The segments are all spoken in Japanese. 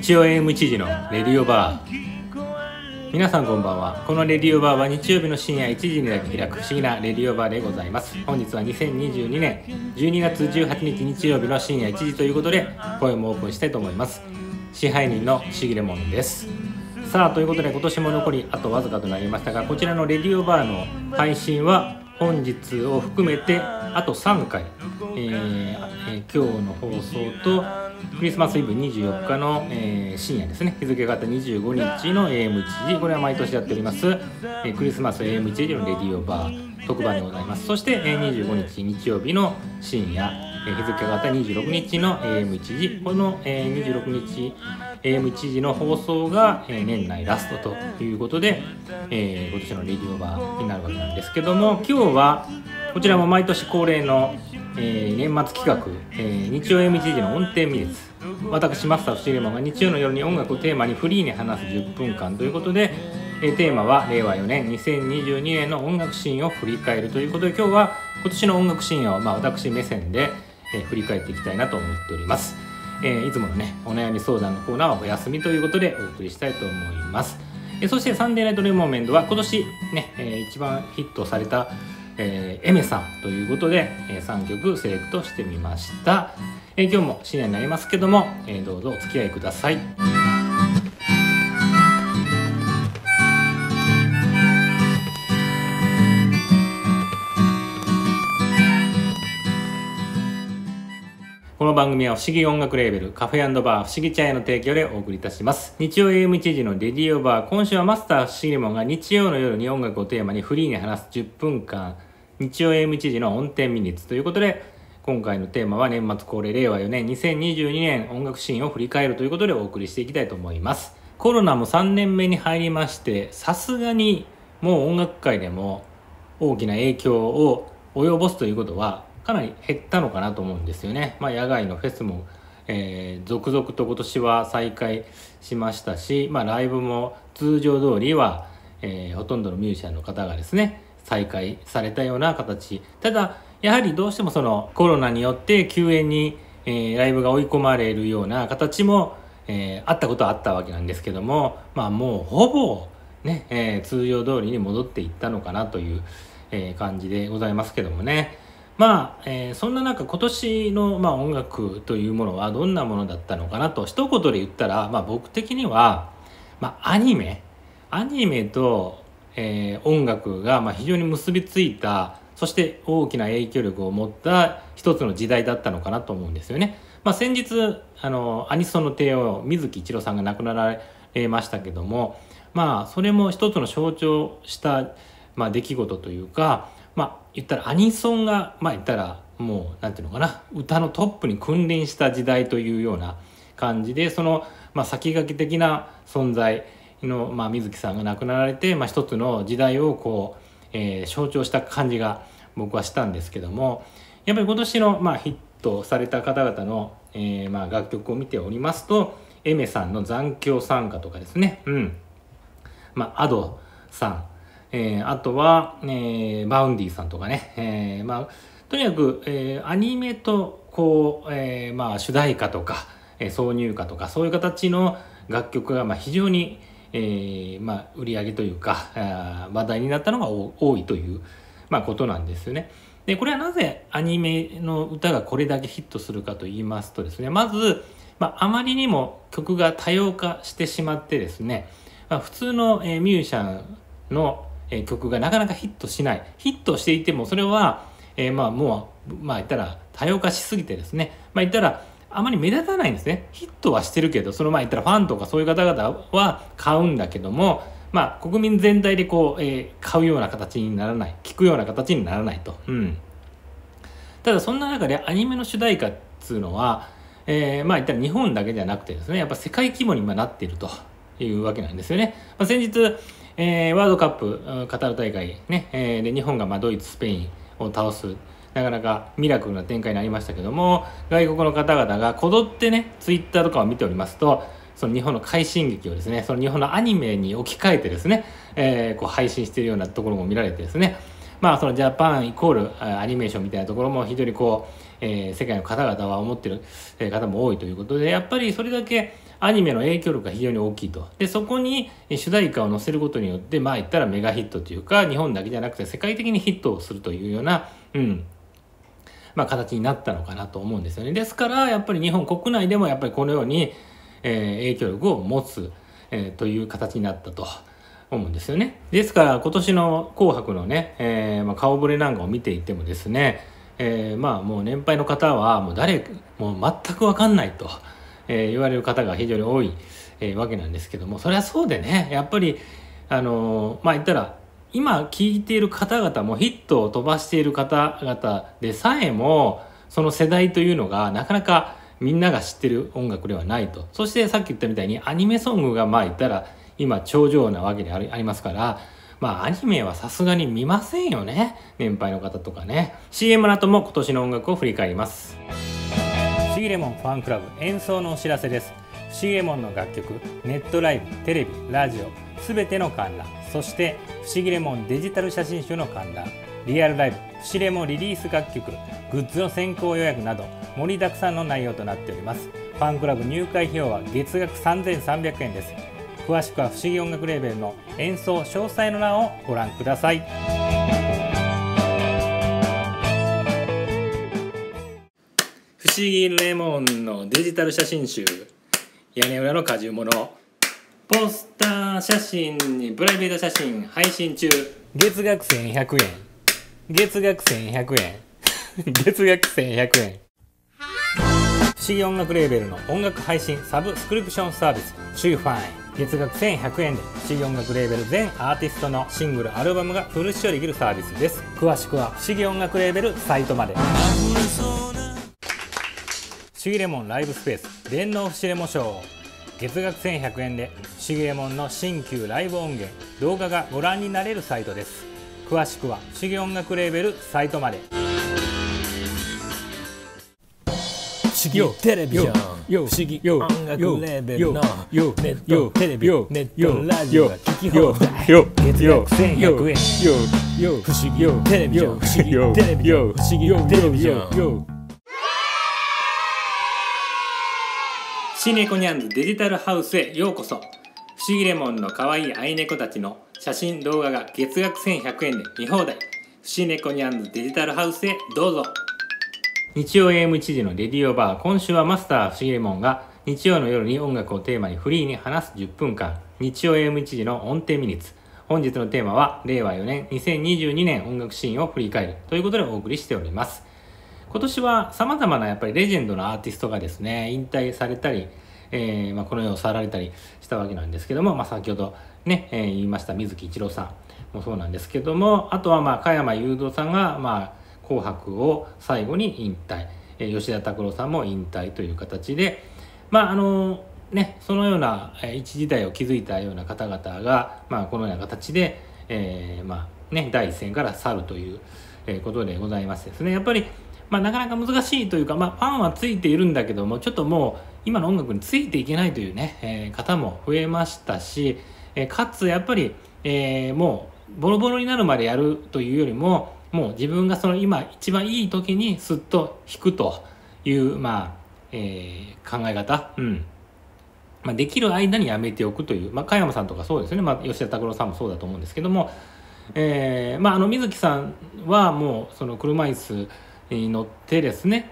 日曜 AM1 時のレディオバー。皆さんこんばんは。このレディオバーは日曜日の深夜1時にだけ開く不思議なレディオバーでございます。本日は2022年12月18日日曜日の深夜1時ということで声もオープンしたいと思います。支配人の不思議レモンです。さあということで今年も残りあとわずかとなりましたが、こちらのレディオバーの配信は本日を含めてあと3回、今日の放送とクリスマスイブ24日の、深夜ですね、日付が変わった25日の AM1 時、これは毎年やっております、クリスマス AM1 時のレディオバー特番でございます。そして、25日日曜日の深夜、日付が変わった26日の AM1 時、この、26日 AM1 時の放送が、年内ラストということで、今年のレディオバーになるわけなんですけども、今日はこちらも毎年恒例の年末企画、日曜 AM1 時の音程ミニッツ。私マスター不思議レモンが日曜の夜に音楽をテーマにフリーに話す10分間ということで、テーマは令和4年2022年の音楽シーンを振り返るということで、今日は今年の音楽シーンを、私目線で、振り返っていきたいなと思っております。いつものねお悩み相談のコーナーはお休みということでお送りしたいと思います。そしてサンデーナイトレモンメンドは今年ね、一番ヒットされたエメさんということで、3曲セレクトしてみました。今日も深夜になりますけども、どうぞお付き合いください。この番組は不思議音楽レーベルカフェ&バー不思議茶屋の提供でお送りいたします。日曜 AM1 時のレディオバー、今週はマスター不思議レモンが日曜の夜に音楽をテーマにフリーに話す10分間日曜 AM1 時の音程ミニッツということで、今回のテーマは年末恒例令和4年2022年音楽シーンを振り返るということでお送りしていきたいと思います。コロナも3年目に入りまして、さすがにもう音楽界でも大きな影響を及ぼすということはかなり減ったのかなと思うんですよね。野外のフェスも、続々と今年は再開しましたし、ライブも通常通りは、ほとんどのミュージシャンの方がですね再開されたような形。ただやはりどうしてもそのコロナによって休園に、ライブが追い込まれるような形も、あったことはあったわけなんですけども、もうほぼね、通常通りに戻っていったのかなという、感じでございますけどもね。そんな中今年の、音楽というものはどんなものだったのかなと一言で言ったら、僕的には、アニメと音楽が非常に結びついた、そして大きな影響力を持った一つの時代だったのかなと思うんですよね。先日アニソンの帝王水木一郎さんが亡くなられましたけども、それも一つの象徴した、出来事というか、言ったらアニソンが言ったらもうなんていうのかな、歌のトップに君臨した時代というような感じで、その、先駆け的な存在の、水木さんが亡くなられて、一つの時代をこう、象徴した感じが僕はしたんですけども、やっぱり今年の、ヒットされた方々の、楽曲を見ておりますと、エメさんの残響賛歌とかですね、アドさん、あとは、バウンディさんとかね、とにかく、アニメとこう、主題歌とか、挿入歌とかそういう形の楽曲が非常に売り上げというか話題になったのが多いという、ことなんですよね。でこれはなぜアニメの歌がこれだけヒットするかと言いますとですね、まず、あまりにも曲が多様化してしまってですね、普通の、ミュージシャンの曲がなかなかヒットしない。ヒットしていてもそれは、もう言ったら多様化しすぎてですね、言ったらあまり目立たないんですね。ヒットはしてるけど、その言ったらファンとかそういう方々は買うんだけども、国民全体でこう、買うような形にならない、聞くような形にならないと。ただそんな中でアニメの主題歌っていうのは、言ったら日本だけじゃなくてですね、やっぱ世界規模に今なっているというわけなんですよね。先日、ワールドカップカタール大会ね、で日本がドイツスペインを倒すなかなかミラクルな展開になりましたけども、外国の方々がこぞってねツイッターとかを見ておりますと、その日本の快進撃をですね、その日本のアニメに置き換えてですね、こう配信しているようなところも見られてですね、そのジャパンイコールアニメーションみたいなところも非常にこう、世界の方々は思っている方も多いということで、やっぱりそれだけアニメの影響力が非常に大きいと。で、そこに主題歌を載せることによって、まあ言ったらメガヒットというか、日本だけじゃなくて世界的にヒットをするというような、まあ形になったのかなと思うんですよね。ですから、やっぱり日本国内でもやっぱりこのように、影響力を持つ、という形になったと思うんですよね。ですから今年の紅白のね、顔ぶれなんかを見ていてもですね、まあもう年配の方はもう全く分かんないと、言われる方が非常に多い、わけなんですけども、それはそうでね、やっぱりまあ言ったら今聴いている方々も、ヒットを飛ばしている方々でさえもその世代というのがなかなかみんなが知ってる音楽ではないと。そしてさっき言ったみたいにアニメソングがまあ言ったら今頂上なわけでありますから、まあアニメはさすがに見ませんよね、年配の方とかね。 CM の後も今年の音楽を振り返ります。不思議レモンファンクラブ演奏のお知らせです。不思議レモンの楽曲、ネットライブ、テレビ、ラジオすべての観覧、そして不思議レモンデジタル写真集の観覧、リアルライブ、不思議レモンリリース楽曲、グッズの先行予約など盛りだくさんの内容となっております。ファンクラブ入会費用は月額3300円です。詳しくは不思議音楽レーベルの演奏詳細の欄をご覧ください。不思議レモンのデジタル写真集、屋根裏の果汁物、ポスター写真にプライベート写真配信中。月額1100円、月額1100円月額1100円。不思議音楽レーベルの音楽配信サブスクリプションサービス、シューファイン、月額1100円で不思議音楽レーベル全アーティストのシングル、アルバムがフル視聴できるサービスです。詳しくは不思議音楽レーベルサイトまで。不思議レモンライブスペース電脳不思議レモンショー、月額1100円で不思議レモンの新旧ライブ音源、動画がご覧になれるサイトです。詳しくは不思議音楽レーベルサイトまで。 不思議テレビジョン、不思議音楽レーベルのネットテレビ、ネットラジオが聞き放題、月額1100円。不思議テレビジョン、不思議テレビジョン、不思議テレビジョン。 シネコニャンズデジタルハウスへようこそ。不思議レモンの可愛い愛猫たちの写真動画が月額1100円で見放題。シネコニャンズデジタルハウスへどうぞ。日曜 AM1 時のレディオバー、今週はマスター不思議レモンが日曜の夜に音楽をテーマにフリーに話す10分間、日曜 AM1 時の音程ミニッツ。本日のテーマは令和4年2022年音楽シーンを振り返るということでお送りしております。今年は様々なやっぱりレジェンドのアーティストがですね、引退されたり、この世を去られたりしたわけなんですけども、先ほどね、言いました水木一郎さんもそうなんですけども、あとは加山雄三さんが紅白を最後に引退、吉田拓郎さんも引退という形で、そのような一時代を築いたような方々が、このような形で、第一線から去るということでございましてですね、やっぱりなかなか難しいというか、ファンはついているんだけども、ちょっともう今の音楽についていけないというね、方も増えましたし、かつやっぱり、もうボロボロになるまでやるというよりも、もう自分がその今一番いい時にスッと弾くという、考え方、できる間にやめておくという、加山さんとかそうですね、吉田拓郎さんもそうだと思うんですけども、水木さんはもうその車椅子に乗ってですね、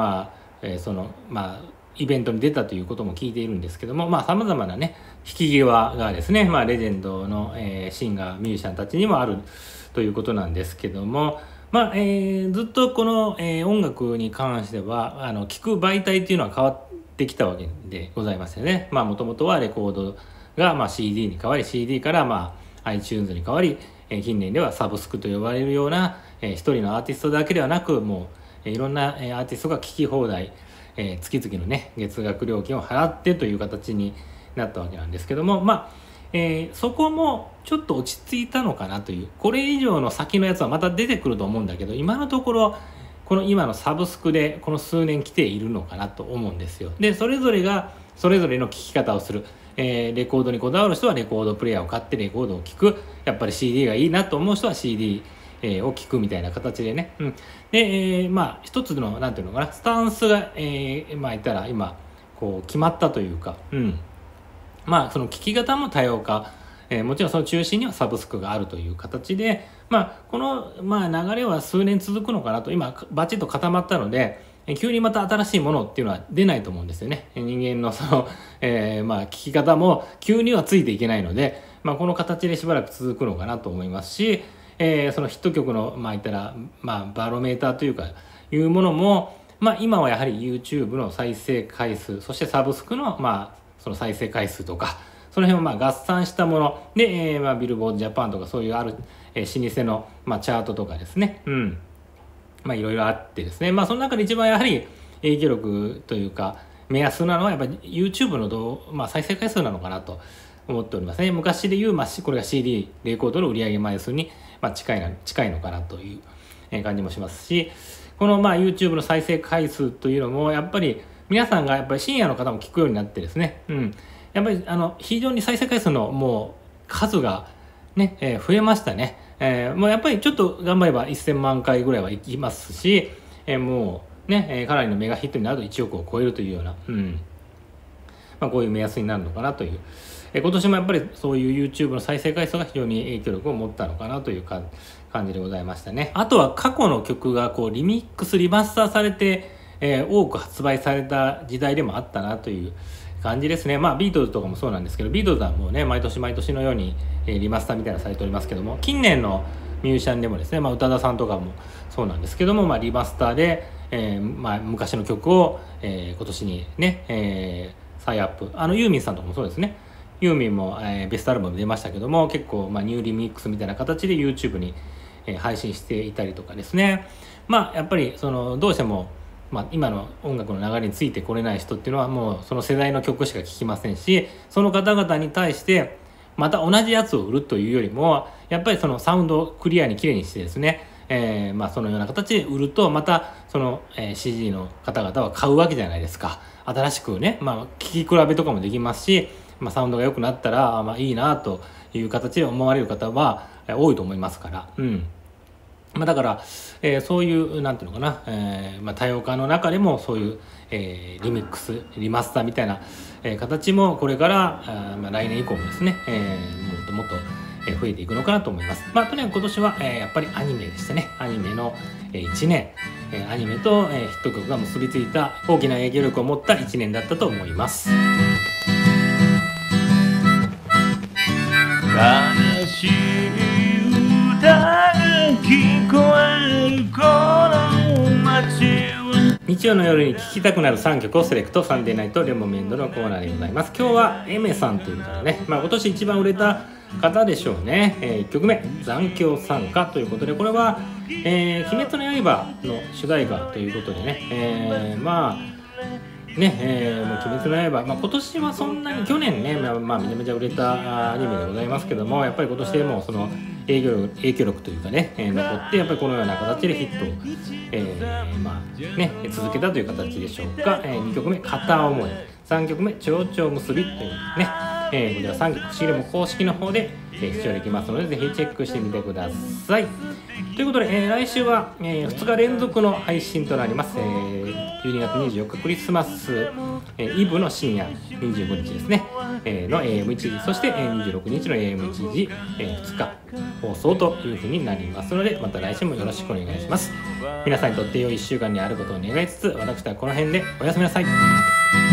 イベントに出たということも聞いているんですけども、様々なね引き際がですね、レジェンドの、シンガーミュージシャンたちにもあるということなんですけども、ずっとこの、音楽に関しては聞く媒体っていうのは変わってきたわけでございますよね。もともとはレコードが、CD に変わり、 CD から、iTunes に変わり、近年ではサブスクと呼ばれるような、一人のアーティストだけではなく、もういろんなアーティストが聴き放題、月々のね月額料金を払ってという形になったわけなんですけども、そこもちょっと落ち着いたのかなという、これ以上の先のやつはまた出てくると思うんだけど、今のところこの今のサブスクでこの数年来ているのかなと思うんですよ。でそれぞれがそれぞれの聴き方をする、レコードにこだわる人はレコードプレイヤーを買ってレコードを聴く、やっぱり CD がいいなと思う人は CDを聞くみたいな形でね、で、一つのなんていうのかな、スタンスが、言ったら今こう決まったというか、まあその聞き方も多様化、もちろんその中心にはサブスクがあるという形で、この、流れは数年続くのかなと。今バチッと固まったので、急にまた新しいものっていうのは出ないと思うんですよね。人間のその、聞き方も急にはついていけないので、この形でしばらく続くのかなと思いますし、そのヒット曲の言ったら、バロメーターというかいうものも、今はやはり YouTube の再生回数、そしてサブスクのその再生回数とか、その辺を合算したもので、ビルボードジャパンとかそういうある、老舗の、チャートとかですね、いろいろあってですね、その中で一番やはり影響力というか目安なのはやっぱり YouTube の再生回数なのかなと思っておりますね。昔でいう、これが CD レコードの売上枚数に、近いのかなという感じもしますし、このYouTube の再生回数というのもやっぱり皆さんがやっぱりシニアの方も聞くようになってですね、やっぱり非常に再生回数のもう数がね、増えましたね。もうやっぱりちょっと頑張れば1000万回ぐらいはいきますし、もうね、かなりのメガヒットになると1億を超えるというような、こういう目安になるのかなという、今年もやっぱりそういう YouTube の再生回数が非常に影響力を持ったのかなという感じでございましたね。あとは過去の曲がこうリミックスリマスターされて、多く発売された時代でもあったなという感じですね。ビートルズとかもそうなんですけど、ビートルズはもうね毎年のようにリマスターみたいなされておりますけども、近年のミュージシャンでもですね、宇多田さんとかもそうなんですけども、リマスターで、昔の曲を、今年にね、再アップ、ユーミンさんとかもそうですね。ユーミンも、ベストアルバム出ましたけども、結構、ニューリミックスみたいな形で YouTube に、配信していたりとかですね。やっぱりそのどうしても今の音楽の流れについてこれない人っていうのはもうその世代の曲しか聴きませんし、その方々に対してまた同じやつを売るというよりも、やっぱりそのサウンドをクリアにきれいにしてですね、そのような形で売るとまたその、CG の方々は買うわけじゃないですか。新しくね、聴き比べとかもできますし、サウンドが良くなったら、いいなという形で思われる方は多いと思いますから、だから、そういうなんていうのかな、多様化の中でもそういう、リミックスリマスターみたいな、形もこれから、来年以降もですね、もっともっと増えていくのかなと思います。とにかく今年は、やっぱりアニメでしたね。アニメの、1年、アニメと、ヒット曲が結びついた大きな影響力を持った1年だったと思います。 悲しい歌が聞こえるこの街は。 日曜の夜に聴きたくなる3曲をセレクト、サンデーナイトレモメンドのコーナーでございます。今日はエメさんということでね、今年一番売れた方でしょうね。1曲目残響参加ということで、これは、鬼滅の刃の主題歌ということでね、もう鬼滅の刃、今年はそんなに去年ね、めちゃめちゃ売れたアニメでございますけども、やっぱり今年でもその影響力というかね、残ってやっぱりこのような形でヒットを、続けたという形でしょうか。2曲目片思い、3曲目蝶々結びというね、こちら3曲不思議でも公式の方で、視聴できますので、ぜひチェックしてみてください。ということで、来週は、2日連続の配信となります。12月24日クリスマス、イブの深夜25日ですね、の AM1 時、そして、26日の AM1 時、2日放送というふうになりますので、また来週もよろしくお願いします。皆さんにとって良い1週間にあることを願いつつ、私はこの辺でおやすみなさい。